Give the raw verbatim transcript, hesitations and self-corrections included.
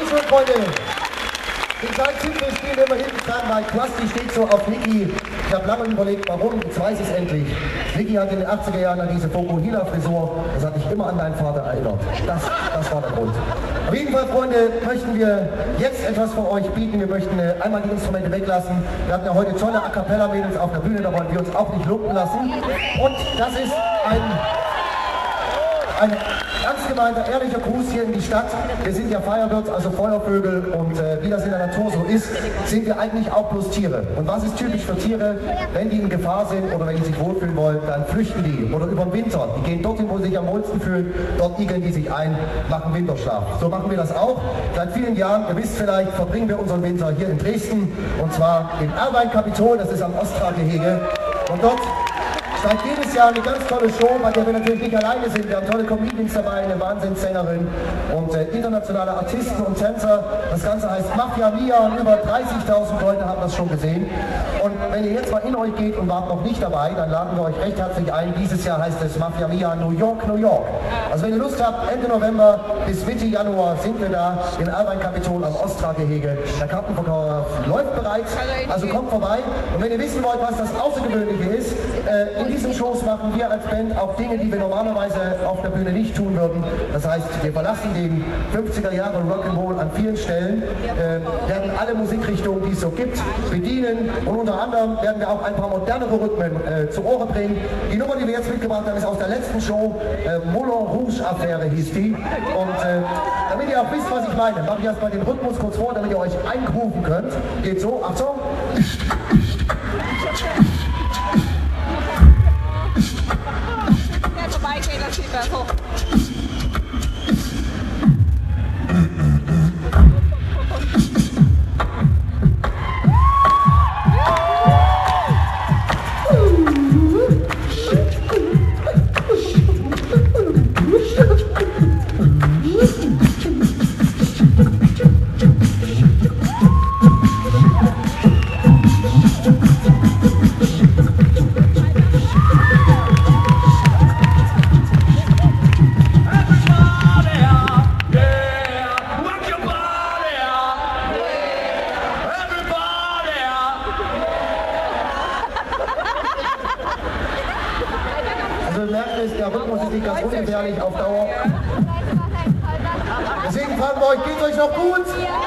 Dankeschön, Freunde. Den kleinen Titel spielen wir immer hinten dran, weil Krusty steht so auf Niki. Ich habe lange überlegt, warum, jetzt weiß ich es endlich. Niki hat in den achtziger Jahren diese Fokuhila-Frisur, das hat dich immer an deinen Vater erinnert. Das, das war der Grund. Auf jeden Fall, Freunde, möchten wir jetzt etwas für euch bieten. Wir möchten äh, einmal die Instrumente weglassen. Wir hatten ja heute tolle A Cappella-Mädels auf der Bühne, da wollen wir uns auch nicht lumpen lassen. Und das ist ein... Ein ernst gemeinter, ehrlicher Gruß hier in die Stadt. Wir sind ja Firebirds, also Feuervögel, und äh, wie das in der Natur so ist, sind wir eigentlich auch bloß Tiere. Und was ist typisch für Tiere? Wenn die in Gefahr sind oder wenn die sich wohlfühlen wollen, dann flüchten die. Oder über den Winter. Die gehen dorthin, wo sie sich am wohlsten fühlen, dort igeln die sich ein, machen Winterschlaf. So machen wir das auch. Seit vielen Jahren, ihr wisst vielleicht, verbringen wir unseren Winter hier in Dresden, und zwar im Erwein-Kapitol, das ist am Ostra-Gehege. Und dort steigt jedes Jahr eine ganz tolle Show, bei der wir natürlich nicht alleine sind. Wir haben tolle Comedians dabei, eine Wahnsinnssängerin und äh, internationale Artisten und Tänzer. Das Ganze heißt Mafia Mia und über dreißigtausend Leute haben das schon gesehen. Und wenn ihr jetzt mal in euch geht und wart noch nicht dabei, dann laden wir euch recht herzlich ein. Dieses Jahr heißt es Mafia Mia New York, New York. Also wenn ihr Lust habt, Ende November bis Mitte Januar sind wir da im Erwein-Kapitol am Ostra-Gehege. Der Kartenverkauf läuft bereits, also kommt vorbei. Und wenn ihr wissen wollt, was das Außergewöhnliche ist, äh, in diesen Shows machen wir als Band auch Dinge, die wir normalerweise auf der Bühne nicht tun würden. Das heißt, wir verlassen den fünfziger Jahre Rock'n'Roll an vielen Stellen, äh, werden alle Musikrichtungen, die es so gibt, bedienen, und unter anderem werden wir auch ein paar modernere Rhythmen äh, zu Ohren bringen. Die Nummer, die wir jetzt mitgebracht haben, ist aus der letzten Show, äh, Moulin Rouge Affäre hieß die. Und äh, damit ihr auch wisst, was ich meine, mache ich erstmal den Rhythmus kurz vor, damit ihr euch eingrooven könnt. Geht so, Achtung! Vorbeigehen, das sieht man so. Also merkt es, der Rhythmus ist nicht ganz ungefährlich auf Dauer. Deswegen fragen wir euch, geht's euch noch gut?